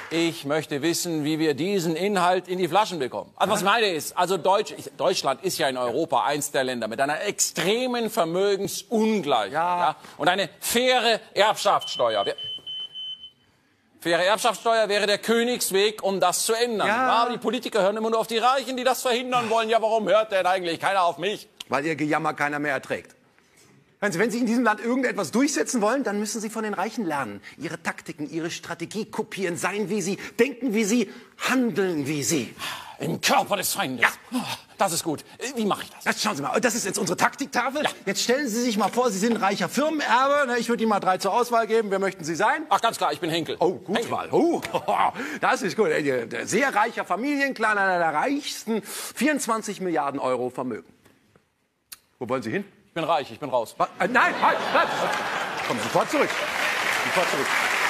Ich möchte wissen, wie wir diesen Inhalt in die Flaschen bekommen. Also was ich meine ist, also Deutschland ist ja in Europa eins der Länder mit einer extremen Vermögensungleichheit. Ja. Und eine faire Erbschaftssteuer. Faire Erbschaftssteuer wäre der Königsweg, um das zu ändern. Ja. Aber die Politiker hören immer nur auf die Reichen, die das verhindern wollen. Ja, warum hört denn eigentlich keiner auf mich? Weil ihr Gejammer keiner mehr erträgt. Wenn Sie in diesem Land irgendetwas durchsetzen wollen, dann müssen Sie von den Reichen lernen. Ihre Taktiken, Ihre Strategie kopieren, sein wie Sie, denken wie Sie, handeln wie Sie. Im Körper des Feindes. Ja. Das ist gut. Wie mache ich das? Jetzt schauen Sie mal, das ist jetzt unsere Taktiktafel. Ja. Jetzt stellen Sie sich mal vor, Sie sind ein reicher Firmenerbe. Ich würde Ihnen mal 3 zur Auswahl geben. Wer möchten Sie sein? Ach, ganz klar, ich bin Henkel. Oh, gute Wahl. Oh, das ist gut. Sehr reicher Familienclan, einer der reichsten, 24 Milliarden Euro Vermögen. Wo wollen Sie hin? Ich bin reich, ich bin raus. Nein, halt, bleib. Komm, sofort zurück. Sofort zurück.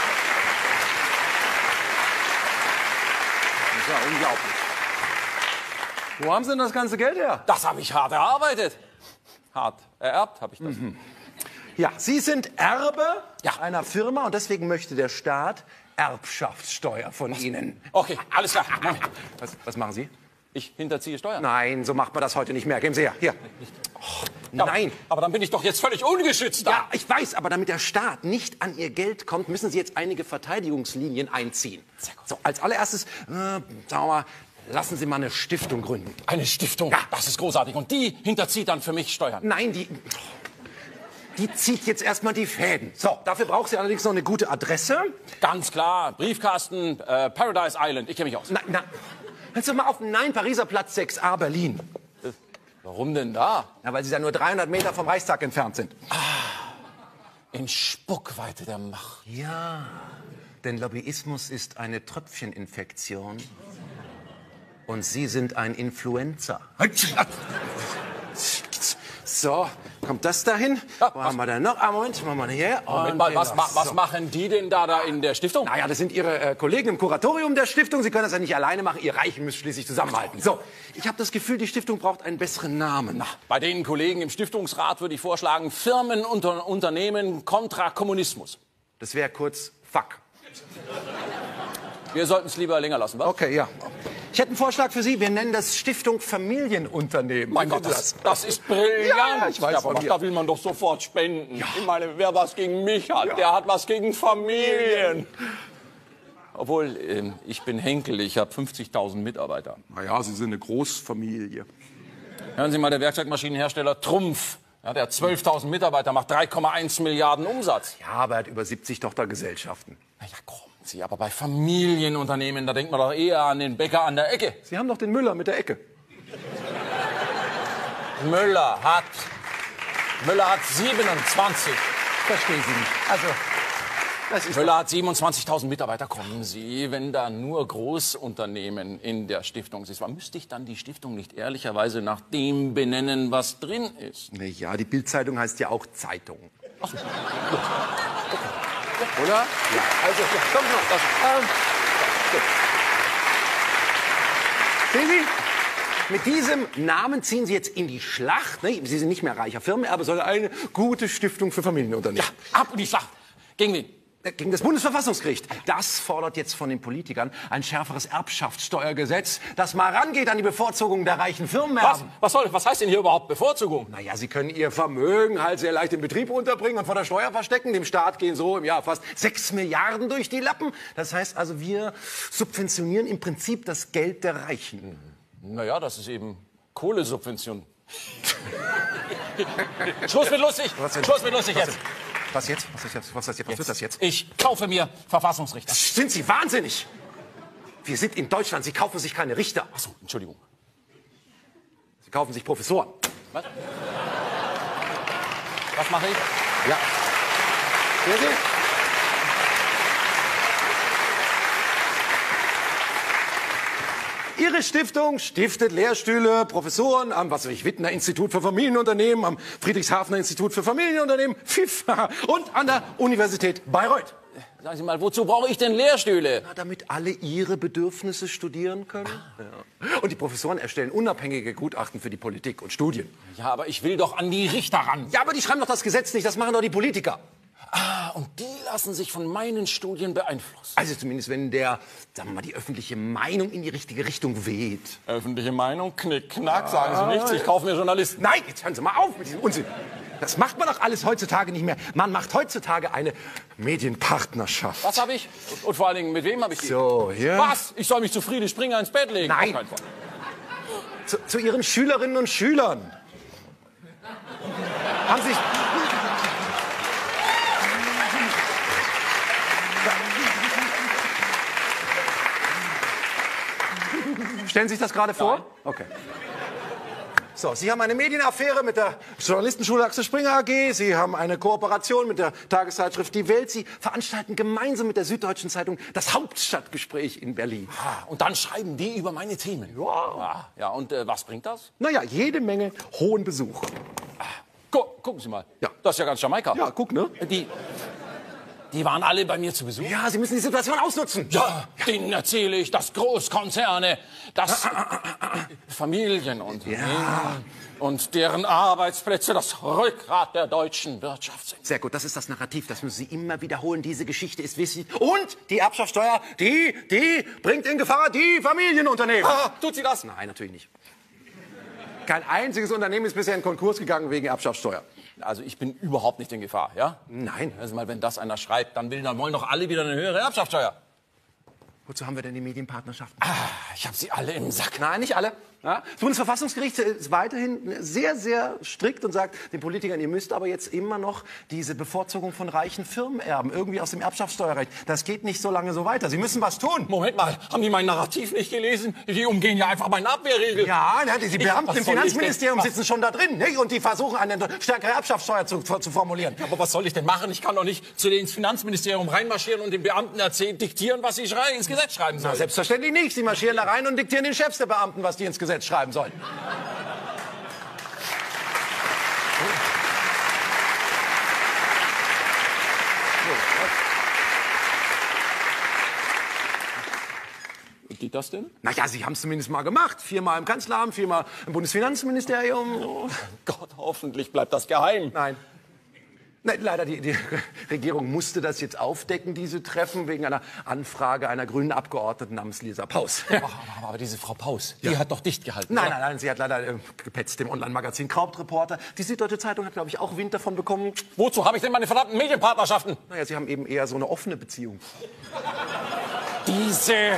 Das ist ja unglaublich. Wo haben Sie denn das ganze Geld her? Das habe ich hart erarbeitet. Hart ererbt habe ich das. Ja, Sie sind Erbe einer Firma und deswegen möchte der Staat Erbschaftssteuer von Ihnen. Okay, alles klar. Was machen Sie? Ich hinterziehe Steuern. Nein, so macht man das heute nicht mehr. Geben Sie her. Hier. Oh, nein. Aber dann bin ich doch jetzt völlig ungeschützt da. Ja, ich weiß, aber damit der Staat nicht an Ihr Geld kommt, müssen Sie jetzt einige Verteidigungslinien einziehen. Sehr gut. So, als allererstes, sagen wir mal, lassen Sie mal eine Stiftung gründen. Eine Stiftung? Ja. Das ist großartig. Und die hinterzieht dann für mich Steuern? Nein, die zieht jetzt erstmal die Fäden. So, dafür braucht sie allerdings noch eine gute Adresse. Ganz klar. Briefkasten, Paradise Island. Ich kenne mich aus. Na, hörst du mal auf. Nein, Pariser Platz 6a, Berlin. Warum denn da? Na, weil Sie da nur 300 Meter vom Reichstag entfernt sind. In Spuckweite der Macht. Ja, denn Lobbyismus ist eine Tröpfcheninfektion. Und Sie sind ein Influencer. So, kommt das dahin? Ja, wo haben wir denn noch? Moment, machen wir hier. Moment mal, was machen die denn da in der Stiftung? Naja, das sind Ihre Kollegen im Kuratorium der Stiftung. Sie können das ja nicht alleine machen. Ihr Reichen müsst schließlich zusammenhalten. So, ich habe das Gefühl, die Stiftung braucht einen besseren Namen. Na, bei den Kollegen im Stiftungsrat würde ich vorschlagen, Firmen und Unternehmen kontra Kommunismus. Das wäre kurz Fuck. Wir sollten es lieber länger lassen, was? Okay, ja. Ich hätte einen Vorschlag für Sie. Wir nennen das Stiftung Familienunternehmen. Mein Gott, das ist brillant. Ja, ich weiß aber da will man doch sofort spenden. Ja. Ich meine, wer was gegen mich hat, der hat was gegen Familien. Obwohl, ich bin Henkel, ich habe 50.000 Mitarbeiter. Naja, Sie sind eine Großfamilie. Hören Sie mal, der Werkzeugmaschinenhersteller Trumpf, der hat 12.000 Mitarbeiter, macht 3,1 Milliarden Umsatz. Ja, aber er hat über 70 Tochtergesellschaften. Na ja, kommen Sie, aber bei Familienunternehmen, da denkt man doch eher an den Bäcker an der Ecke. Sie haben doch den Müller mit der Ecke. Müller hat 27. Verstehen Sie nicht. Also, das ist Müller hat 27.000 Mitarbeiter. Kommen Sie, wenn da nur Großunternehmen in der Stiftung sind, müsste ich dann die Stiftung nicht ehrlicherweise nach dem benennen, was drin ist? Na ja, die Bild-Zeitung heißt ja auch Zeitung. Ach so. Oder? Ja. Also, komm noch. Sehen Sie? Mit diesem Namen ziehen Sie jetzt in die Schlacht. Ne? Sie sind nicht mehr reicher Firmenerbe, sondern eine gute Stiftung für Familienunternehmen. Ja, ab in die Schlacht. Gegen wen? Gegen das Bundesverfassungsgericht. Das fordert jetzt von den Politikern ein schärferes Erbschaftssteuergesetz, das mal rangeht an die Bevorzugung der reichen Firmenerben. Was heißt denn hier überhaupt Bevorzugung? Naja, Sie können Ihr Vermögen halt sehr leicht im Betrieb unterbringen und vor der Steuer verstecken. Dem Staat gehen so im Jahr fast 6 Milliarden durch die Lappen. Das heißt also, wir subventionieren im Prinzip das Geld der Reichen. Naja, das ist eben Kohlesubvention. Schluss mit lustig! Schluss mit lustig jetzt! Was jetzt? Was wird das jetzt? Ich kaufe mir Verfassungsrichter. Sind Sie wahnsinnig? Wir sind in Deutschland. Sie kaufen sich keine Richter. Ach so, Entschuldigung. Sie kaufen sich Professoren. Was? Was mache ich? Ja. Sehen Sie? Ihre Stiftung stiftet Lehrstühle, Professoren am Wittner Institut für Familienunternehmen, am Friedrichshafener Institut für Familienunternehmen, FIF, und an der Universität Bayreuth. Sagen Sie mal, wozu brauche ich denn Lehrstühle? Na, damit alle Ihre Bedürfnisse studieren können. Ja. Und die Professoren erstellen unabhängige Gutachten für die Politik und Studien. Ja, aber ich will doch an die Richter ran. Ja, aber die schreiben doch das Gesetz nicht, das machen doch die Politiker. Und die lassen sich von meinen Studien beeinflussen. Also zumindest, wenn sagen wir mal, die öffentliche Meinung in die richtige Richtung weht. Öffentliche Meinung, knick, knack, sagen Sie nichts, ich kaufe mir Journalisten. Nein, jetzt hören Sie mal auf mit diesem Unsinn. Das macht man doch alles heutzutage nicht mehr. Man macht heutzutage eine Medienpartnerschaft. Was habe ich? Und vor allen Dingen, mit wem habe ich die? So, hier. Was? Ich soll mich zu Friede Springer ins Bett legen? Nein. Zu Ihren Schülerinnen und Schülern. Haben Sie... Stellen Sie sich das gerade vor? Nein. Okay. So, Sie haben eine Medienaffäre mit der Journalistenschule Axel Springer AG. Sie haben eine Kooperation mit der Tageszeitschrift Die Welt. Sie veranstalten gemeinsam mit der Süddeutschen Zeitung das Hauptstadtgespräch in Berlin. Und dann schreiben die über meine Themen. Ja. Ja, und was bringt das? Naja, jede Menge hohen Besuch. Gucken Sie mal. Ja. Das ist ja ganz Jamaika. Ja, guck, ne? Die waren alle bei mir zu Besuch. Ja, Sie müssen die Situation ausnutzen. Ja, denen erzähle ich, dass Großkonzerne, dass Familienunternehmen und deren Arbeitsplätze das Rückgrat der deutschen Wirtschaft sind. Sehr gut, das ist das Narrativ, das müssen Sie immer wiederholen. Diese Geschichte ist wichtig. Und die Erbschaftssteuer, die bringt in Gefahr die Familienunternehmen. Tut sie das? Nein, natürlich nicht. Kein einziges Unternehmen ist bisher in Konkurs gegangen wegen Erbschaftssteuer. Also ich bin überhaupt nicht in Gefahr, ja? Nein. Also mal, wenn das einer schreibt, dann wollen doch alle wieder eine höhere Erbschaftssteuer. Wozu haben wir denn die Medienpartnerschaft? Ich habe sie alle im Sack. Nein, nicht alle. Ja? Das Bundesverfassungsgericht ist weiterhin sehr, sehr strikt und sagt den Politikern, ihr müsst aber jetzt immer noch diese Bevorzugung von reichen Firmenerben irgendwie aus dem Erbschaftssteuerrecht. Das geht nicht so lange so weiter. Sie müssen was tun. Moment mal, haben die mein Narrativ nicht gelesen? Die umgehen ja einfach meine Abwehrregel. Ja, die Beamten was im soll ich Finanzministerium denn- sitzen schon da drin, ne? Und die versuchen, eine stärkere Erbschaftssteuer zu formulieren. Aber was soll ich denn machen? Ich kann doch nicht zu denen ins Finanzministerium reinmarschieren und den Beamten diktieren, was sie ins Gesetz schreiben sollen. Na, selbstverständlich nicht. Sie marschieren da rein und diktieren den Chefs der Beamten, was die ins Gesetz schreiben sollen. Geht das denn? Naja, Sie haben es zumindest mal gemacht. 4-mal im Kanzleramt, 4-mal im Bundesfinanzministerium. Oh Gott, hoffentlich bleibt das geheim. Nein. Nein, leider, die Regierung musste das jetzt aufdecken, diese Treffen, wegen einer Anfrage einer grünen Abgeordneten namens Lisa Paus. Aber diese Frau Paus, die hat doch dicht gehalten. Nein, sie hat leider gepetzt im Online-Magazin Krautreporter. Die Süddeutsche Zeitung hat, glaube ich, auch Wind davon bekommen. Wozu habe ich denn meine verdammten Medienpartnerschaften? Naja, Sie haben eben eher so eine offene Beziehung. Diese.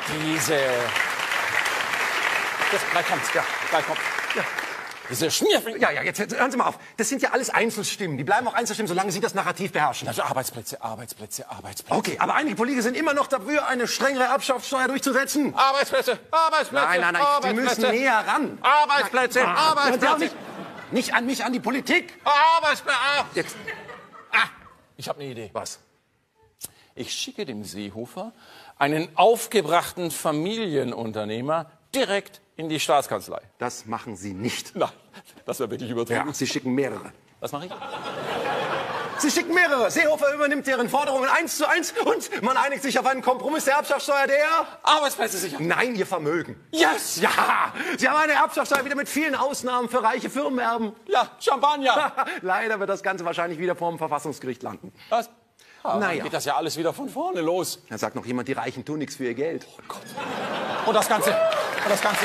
Gleich kommt's, ja, gleich kommt's. Ja. Diese Schmierfinger. Ja, jetzt hören Sie mal auf. Das sind ja alles Einzelstimmen. Die bleiben auch Einzelstimmen, solange Sie das Narrativ beherrschen. Also Arbeitsplätze. Okay, aber einige Politiker sind immer noch dafür, eine strengere Erbschaftssteuer durchzusetzen. Arbeitsplätze. Nein, Sie müssen näher ran. Arbeitsplätze. Nicht an mich, an die Politik. Arbeitsplätze. Jetzt. Ich habe eine Idee. Was? Ich schicke dem Seehofer einen aufgebrachten Familienunternehmer direkt in die Staatskanzlei. Das machen Sie nicht. Nein, das wäre wirklich übertrieben. Ja, Sie schicken mehrere. Was mache ich? Sie schicken mehrere. Seehofer übernimmt deren Forderungen 1:1 und man einigt sich auf einen Kompromiss der Erbschaftssteuer, der... Arbeitsplätze sichern. Nein, Ihr Vermögen. Yes! Ja, Sie haben eine Erbschaftssteuer wieder mit vielen Ausnahmen für reiche Firmenerben. Ja, Champagner. Leider wird das Ganze wahrscheinlich wieder vor dem Verfassungsgericht landen. Was? Naja. Dann geht das ja alles wieder von vorne los. Da sagt noch jemand, die Reichen tun nichts für ihr Geld. Oh Gott. Und das Ganze. Das Ganze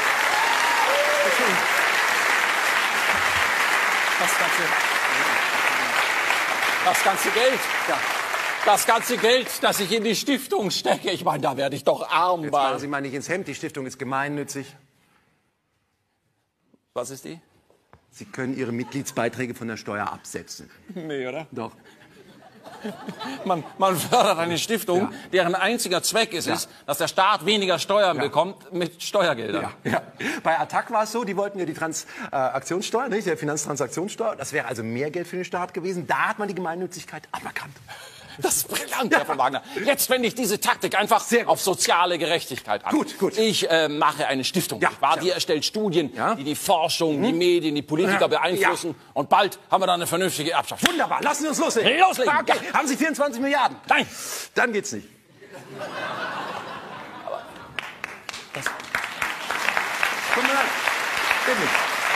Geld. Ja. Das ganze Geld, das ich in die Stiftung stecke. Ich meine, da werde ich doch arm Jetzt bei. machen Sie mal nicht ins Hemd. Die Stiftung ist gemeinnützig. Was ist die? Sie können Ihre Mitgliedsbeiträge von der Steuer absetzen. Nee, oder? Doch. Man fördert eine Stiftung, deren einziger Zweck ist, dass der Staat weniger Steuern bekommt mit Steuergeldern. Ja. Bei Attac war es so, die wollten ja die Transaktionssteuer, nicht, der Finanztransaktionssteuer. Das wäre also mehr Geld für den Staat gewesen. Da hat man die Gemeinnützigkeit aberkannt. Das ist brillant, Herr von Wagner. Jetzt wende ich diese Taktik einfach auf soziale Gerechtigkeit an. Gut. Ich mache eine Stiftung. Die erstellt Studien, die die Forschung, die Medien, die Politiker beeinflussen. Und bald haben wir dann eine vernünftige Erbschaft. Wunderbar, lassen Sie uns loslegen. Loslegen. Okay. Haben Sie 24 Milliarden? Nein. Dann geht's nicht. Tut mir leid. Geht nicht. Aber wie wollen Sie das alles bezahlen? Ich habe keine Chance.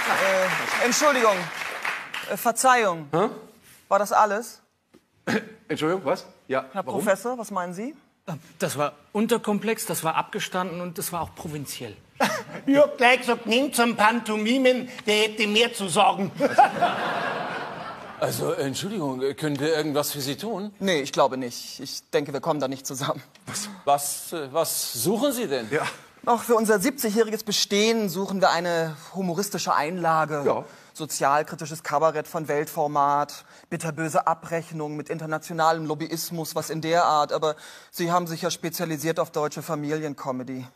Entschuldigung. Verzeihung. Hä? War das alles? Entschuldigung, was? Ja, Herr warum? Professor, was meinen Sie? Das war unterkomplex, das war abgestanden und das war auch provinziell. Ich hab gleich gesagt, nehmt einen Pantomimen, der hätte mehr zu sagen. Also, Entschuldigung, können wir irgendwas für Sie tun? Nee, ich glaube nicht. Ich denke, wir kommen da nicht zusammen. Was suchen Sie denn? Ja. Auch für unser 70-jähriges Bestehen suchen wir eine humoristische Einlage. Ja. Sozialkritisches Kabarett von Weltformat, bitterböse Abrechnung mit internationalem Lobbyismus, was in der Art. Aber Sie haben sich ja spezialisiert auf deutsche Familiencomedy.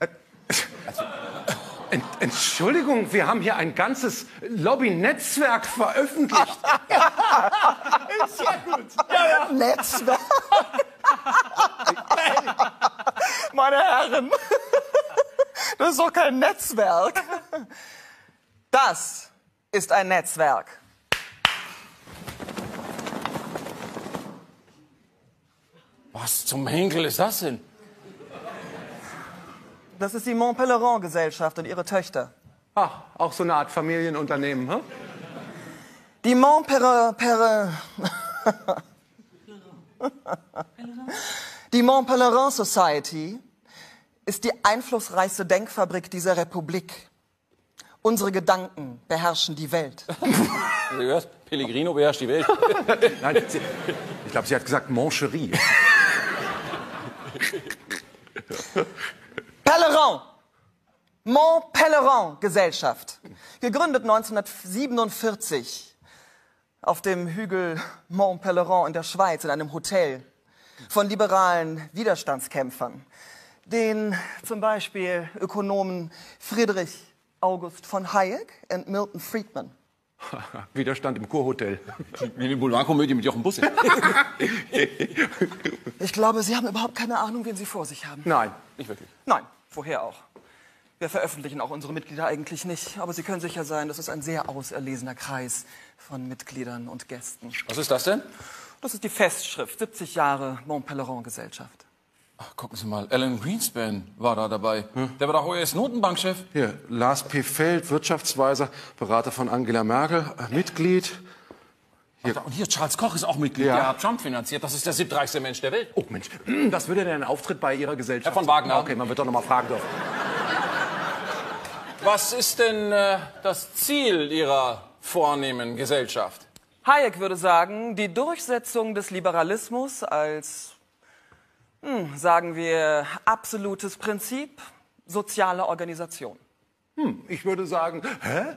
Entschuldigung, wir haben hier ein ganzes Lobby-Netzwerk veröffentlicht. Sehr gut. Netzwerk! Meine Herren, das ist doch kein Netzwerk. Das ist ein Netzwerk. Was zum Henkel ist das denn? Das ist die Montpellerin-Gesellschaft und ihre Töchter. Ah, auch so eine Art Familienunternehmen, hm? Die Die Montpellerin Society ist die einflussreichste Denkfabrik dieser Republik. Unsere Gedanken beherrschen die Welt. Du hörst, Pellegrino beherrscht die Welt. Nein, ich glaube, sie hat gesagt Moncherie. Pellerin. Montpellerin Gesellschaft. Gegründet 1947 auf dem Hügel Montpellerin in der Schweiz in einem Hotel von liberalen Widerstandskämpfern. Den zum Beispiel Ökonomen Friedrich August von Hayek und Milton Friedman. Widerstand im Kurhotel. Wie eine Boulevardkomödie mit Jochen Busse. Ich glaube, Sie haben überhaupt keine Ahnung, wen Sie vor sich haben. Nein. Nicht wirklich. Nein, woher auch? Wir veröffentlichen auch unsere Mitglieder eigentlich nicht. Aber Sie können sicher sein, das ist ein sehr auserlesener Kreis von Mitgliedern und Gästen. Was ist das denn? Das ist die Festschrift, 70 Jahre Montpellerin-Gesellschaft. Ach, gucken Sie mal, Alan Greenspan war da dabei. Der war doch US-Notenbankchef. Hier, Lars P. Feld, Wirtschaftsweiser, Berater von Angela Merkel, Mitglied. Ach, und hier, Charles Koch ist auch Mitglied. Ja. Der hat Trump finanziert. Das ist der 7. Mensch der Welt. Oh Mensch, was würde denn ein Auftritt bei Ihrer Gesellschaft? Herr von Wagner. Okay, man wird doch noch mal fragen dürfen. Was ist denn das Ziel Ihrer vornehmen Gesellschaft? Hayek würde sagen, die Durchsetzung des Liberalismus als, sagen wir, absolutes Prinzip sozialer Organisation. Ich würde sagen, hä?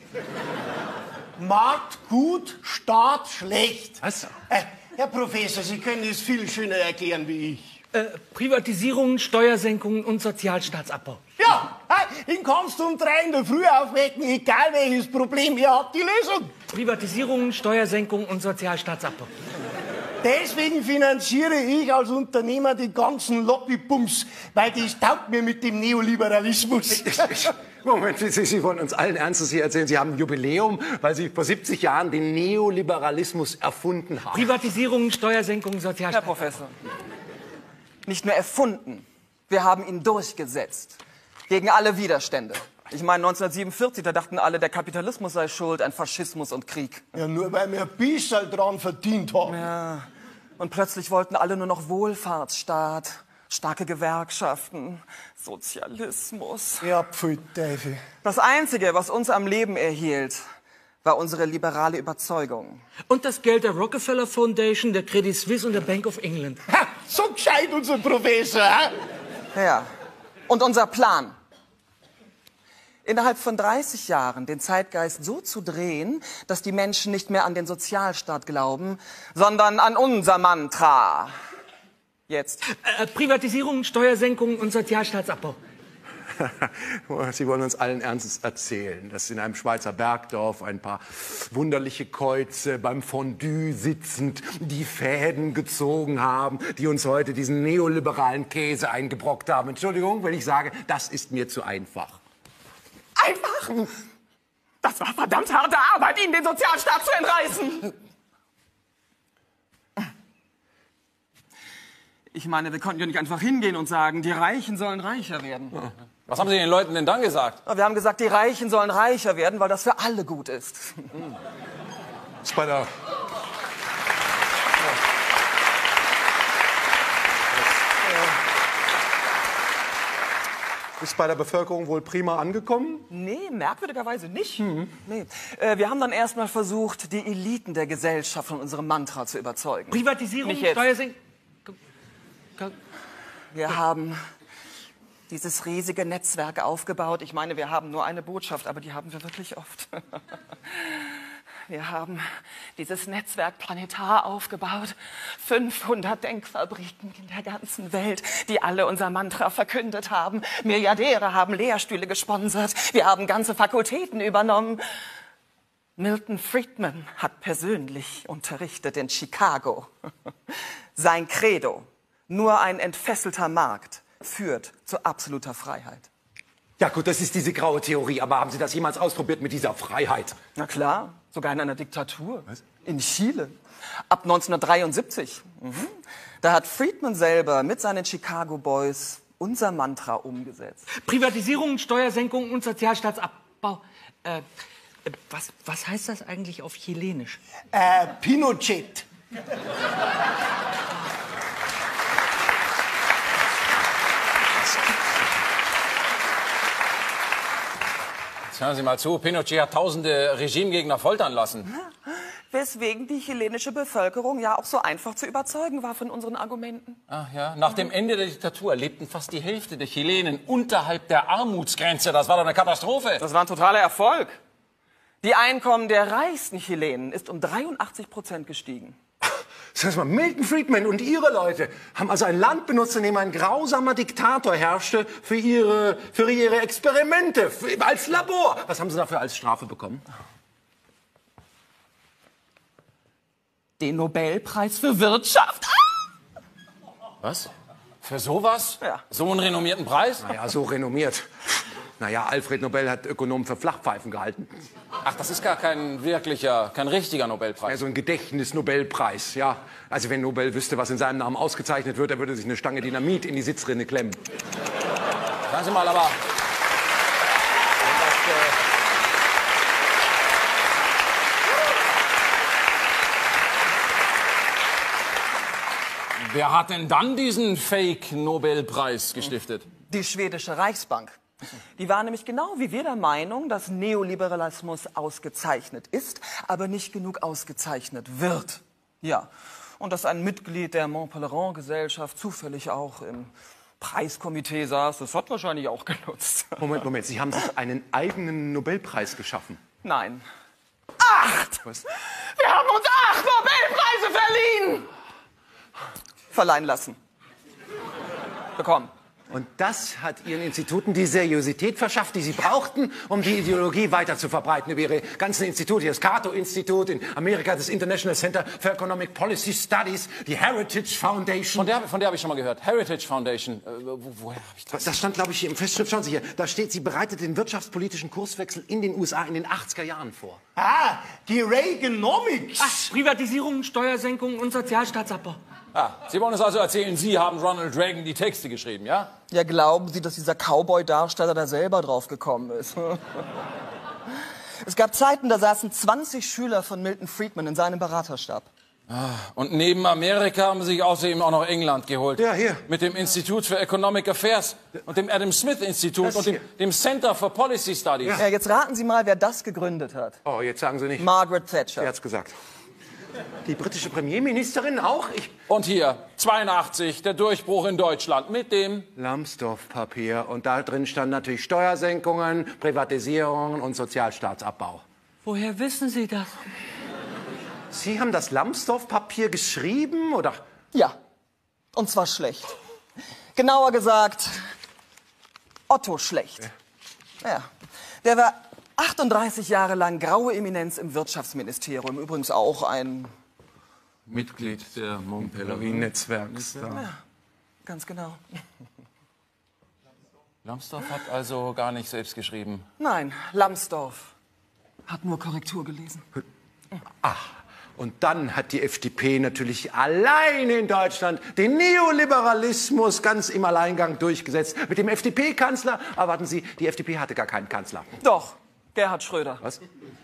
Markt gut, Staat schlecht. Was? Herr Professor, Sie können es viel schöner erklären wie ich. Privatisierungen, Steuersenkungen und Sozialstaatsabbau. Ja, ihn kannst du um 3 in der Früh aufwecken, egal welches Problem, ihr habt die Lösung. Privatisierungen, Steuersenkungen und Sozialstaatsabbau. Deswegen finanziere ich als Unternehmer die ganzen Lobbybums, weil das taugt mir mit dem Neoliberalismus. Moment, Sie wollen uns allen Ernstes hier erzählen, Sie haben ein Jubiläum, weil Sie vor 70 Jahren den Neoliberalismus erfunden haben. Privatisierungen, Steuersenkungen, Herr Sozialstaatsabbau. Professor, nicht nur erfunden, wir haben ihn durchgesetzt. Gegen alle Widerstände. Ich meine, 1947, da dachten alle, der Kapitalismus sei schuld, ein Faschismus und Krieg. Ja, nur weil wir ein bisschen dran verdient haben. Ja, und plötzlich wollten alle nur noch Wohlfahrtsstaat, starke Gewerkschaften, Sozialismus. Ja, pfui Teufel. Das Einzige, was uns am Leben erhielt, war unsere liberale Überzeugung. Und das Geld der Rockefeller Foundation, der Credit Suisse und der Bank of England. Ha, so gescheit unser Professor, ha? Ja, und unser Plan. Innerhalb von 30 Jahren den Zeitgeist so zu drehen, dass die Menschen nicht mehr an den Sozialstaat glauben, sondern an unser Mantra. Jetzt. Privatisierungen, Steuersenkungen und Sozialstaatsabbau. Sie wollen uns allen Ernstes erzählen, dass in einem Schweizer Bergdorf ein paar wunderliche Käuze beim Fondue sitzend die Fäden gezogen haben, die uns heute diesen neoliberalen Käse eingebrockt haben. Entschuldigung, wenn ich sage, das ist mir zu einfach. Einfach! Das war verdammt harte Arbeit, Ihnen den Sozialstaat zu entreißen. Ich meine, wir konnten ja nicht einfach hingehen und sagen, die Reichen sollen reicher werden. Ja. Was haben Sie den Leuten denn dann gesagt? Wir haben gesagt, die Reichen sollen reicher werden, weil das für alle gut ist. Ist bei der Ist bei der Bevölkerung wohl prima angekommen? Nee, merkwürdigerweise nicht. Nee. Wir haben dann erstmal versucht, die Eliten der Gesellschaft von unserem Mantra zu überzeugen. Privatisierung, Nicht jetzt. Steuersenkung. Wir haben dieses riesige Netzwerk aufgebaut. Ich meine, wir haben nur eine Botschaft, aber die haben wir wirklich oft. Wir haben dieses Netzwerk Planetar aufgebaut. 500 Denkfabriken in der ganzen Welt, die alle unser Mantra verkündet haben. Milliardäre haben Lehrstühle gesponsert. Wir haben ganze Fakultäten übernommen. Milton Friedman hat persönlich unterrichtet in Chicago. Sein Credo: Nur ein entfesselter Markt führt zu absoluter Freiheit. Ja gut, das ist diese graue Theorie, aber haben Sie das jemals ausprobiert mit dieser Freiheit? Na klar, sogar in einer Diktatur. Was? In Chile. Ab 1973. Da hat Friedman selber mit seinen Chicago Boys unser Mantra umgesetzt. Privatisierung, Steuersenkung und Sozialstaatsabbau. Was heißt das eigentlich auf Chilenisch? Pinochet. Hören Sie mal zu, Pinochet hat tausende Regimegegner foltern lassen. Weswegen die chilenische Bevölkerung ja auch so einfach zu überzeugen war von unseren Argumenten. Ach ja, nach dem Ende der Diktatur lebten fast die Hälfte der Chilenen unterhalb der Armutsgrenze. Das war doch eine Katastrophe. Das war ein totaler Erfolg. Die Einkommen der reichsten Chilenen ist um 83% gestiegen. Das heißt mal, Milton Friedman und ihre Leute haben also ein Land benutzt, in dem ein grausamer Diktator herrschte für ihre Experimente, als Labor. Was haben Sie dafür als Strafe bekommen? Den Nobelpreis für Wirtschaft. Was? Für sowas? Ja. So einen renommierten Preis? Naja, so renommiert. Naja, Alfred Nobel hat Ökonomen für Flachpfeifen gehalten. Ach, das ist gar kein richtiger Nobelpreis. Ja, so ein Gedächtnis-Nobelpreis, ja. Also wenn Nobel wüsste, was in seinem Namen ausgezeichnet wird, er würde sich eine Stange Dynamit in die Sitzrinne klemmen. Sagen Sie mal, aber... Wer hat denn dann diesen Fake-Nobelpreis gestiftet? Die schwedische Reichsbank. Die war nämlich genau wie wir der Meinung, dass Neoliberalismus ausgezeichnet ist, aber nicht genug ausgezeichnet wird. Ja, und dass ein Mitglied der Mont-Pelerin-Gesellschaft zufällig auch im Preiskomitee saß, das hat wahrscheinlich auch genutzt. Moment, Sie haben sich einen eigenen Nobelpreis geschaffen. Nein. 8! Was? Wir haben uns 8 Nobelpreise verliehen! Verleihen lassen. Bekommen. Und das hat Ihren Instituten die Seriosität verschafft, die sie brauchten, um die Ideologie weiter zu verbreiten über ihre ganzen Institute. Das Cato-Institut, in Amerika das International Center for Economic Policy Studies, die Heritage Foundation. Von der habe ich schon mal gehört. Heritage Foundation. Woher habe ich das? Das stand, glaube ich, hier im Festschrift. Schauen Sie hier. Da steht, sie bereitet den wirtschaftspolitischen Kurswechsel in den USA in den 80er Jahren vor. Ah, die Reaganomics. Ach, Privatisierung, Steuersenkung und Sozialstaatsabbau. Ah, Sie wollen uns also erzählen, Sie haben Ronald Reagan die Texte geschrieben, ja? Ja, glauben Sie, dass dieser Cowboy-Darsteller da selber drauf gekommen ist? Es gab Zeiten, da saßen 20 Schüler von Milton Friedman in seinem Beraterstab. Und neben Amerika haben Sie sich außerdem auch noch England geholt. Ja, hier. Mit dem Institut für Economic Affairs und dem Adam Smith Institut und dem Center for Policy Studies. Ja, jetzt raten Sie mal, wer das gegründet hat. Oh, jetzt sagen Sie nicht. Margaret Thatcher. Wer hat's gesagt? Die britische Premierministerin auch? Und hier, 82, der Durchbruch in Deutschland mit dem... Lambsdorff-Papier. Und da drin stand natürlich Steuersenkungen, Privatisierungen und Sozialstaatsabbau. Woher wissen Sie das? Sie haben das Lambsdorff-Papier geschrieben, oder? Ja, und zwar schlecht. Genauer gesagt, Otto Schlecht. Ja, der war 38 Jahre lang graue Eminenz im Wirtschaftsministerium. Übrigens auch ein... Mitglied der Mont Pelerin-Netzwerks. Ja, ganz genau. Lambsdorff hat also gar nicht selbst geschrieben. Nein, Lambsdorff hat nur Korrektur gelesen. Und dann hat die FDP natürlich allein in Deutschland den Neoliberalismus ganz im Alleingang durchgesetzt. Mit dem FDP-Kanzler, aber warten Sie, die FDP hatte gar keinen Kanzler. Doch, Gerhard Schröder. Was?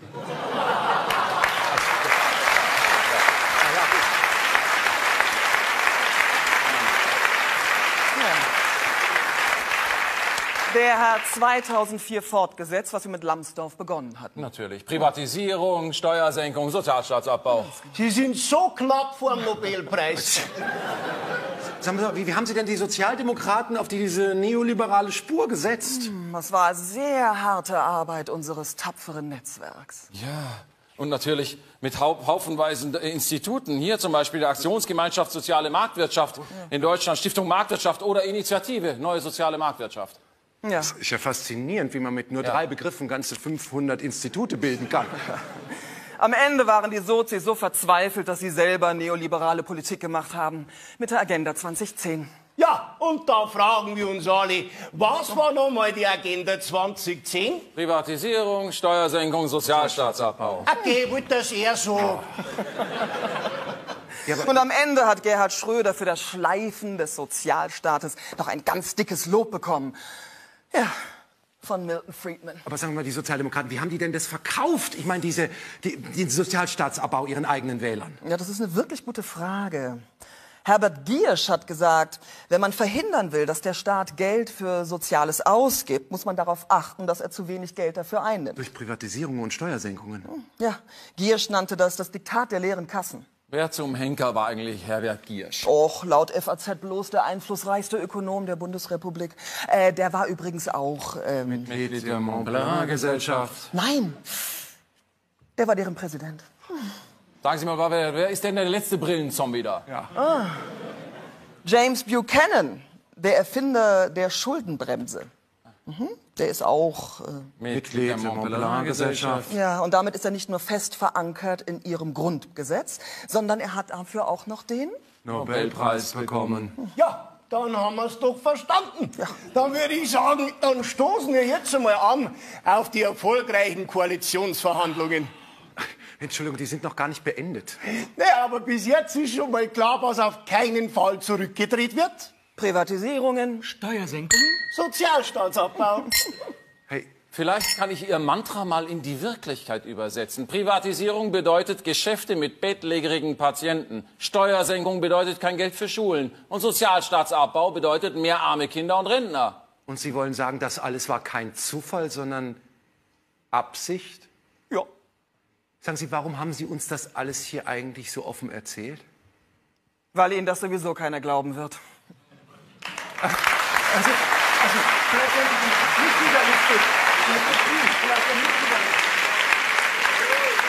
Der hat 2004 fortgesetzt, was wir mit Lambsdorff begonnen hatten. Natürlich. Privatisierung, Steuersenkung, Sozialstaatsabbau. Sie sind so knapp vor dem Nobelpreis. Sagen Sie mal, wie haben Sie denn die Sozialdemokraten auf diese neoliberale Spur gesetzt? Das war sehr harte Arbeit unseres tapferen Netzwerks. Ja. Und natürlich mit haufenweisen Instituten. Hier zum Beispiel der Aktionsgemeinschaft Soziale Marktwirtschaft in Deutschland, Stiftung Marktwirtschaft oder Initiative Neue Soziale Marktwirtschaft. Ja. Ist ja faszinierend, wie man mit nur 3 Begriffen ganze 500 Institute bilden kann. Am Ende waren die Sozis so verzweifelt, dass sie selber neoliberale Politik gemacht haben mit der Agenda 2010. Ja, und da fragen wir uns alle, was war nochmal die Agenda 2010? Privatisierung, Steuersenkung, Sozialstaatsabbau. Okay, wird das eher so. Und am Ende hat Gerhard Schröder für das Schleifen des Sozialstaates noch ein ganz dickes Lob bekommen. Ja, von Milton Friedman. Aber sagen wir mal, die Sozialdemokraten, wie haben die denn das verkauft? Ich meine, den Sozialstaatsabbau ihren eigenen Wählern. Ja, das ist eine wirklich gute Frage. Herbert Giersch hat gesagt, wenn man verhindern will, dass der Staat Geld für Soziales ausgibt, muss man darauf achten, dass er zu wenig Geld dafür einnimmt. Durch Privatisierungen und Steuersenkungen. Ja, Giersch nannte das das Diktat der leeren Kassen. Wer zum Henker war eigentlich Herbert Giersch? Och, laut FAZ bloß der einflussreichste Ökonom der Bundesrepublik. Der war übrigens auch... Mitglied der Montpellier-Gesellschaft. Nein, der war deren Präsident. Sagen Sie mal, wer ist denn der letzte Brillenzombie da? Ja. James Buchanan, der Erfinder der Schuldenbremse. Der ist auch... Mitglied der Montpellier-Gesellschaft. Ja, und damit ist er nicht nur fest verankert in ihrem Grundgesetz, sondern er hat dafür auch noch den... Nobelpreis bekommen. Ja, dann haben wir es doch verstanden. Ja. Dann würde ich sagen, dann stoßen wir jetzt einmal an auf die erfolgreichen Koalitionsverhandlungen. Entschuldigung, die sind noch gar nicht beendet. Naja, aber bis jetzt ist schon mal klar, was auf keinen Fall zurückgedreht wird. Privatisierungen, Steuersenkungen? Sozialstaatsabbau. Hey, Vielleicht kann ich Ihr Mantra mal in die Wirklichkeit übersetzen. Privatisierung bedeutet Geschäfte mit bettlägerigen Patienten. Steuersenkung bedeutet kein Geld für Schulen. Und Sozialstaatsabbau bedeutet mehr arme Kinder und Rentner. und Sie wollen sagen, das alles war kein Zufall, sondern Absicht? Ja. Sagen Sie, warum haben Sie uns das alles hier eigentlich so offen erzählt? Weil Ihnen das sowieso keiner glauben wird. Also, vielleicht werden Sie nicht wieder lustig. Vielleicht nicht wieder lustig.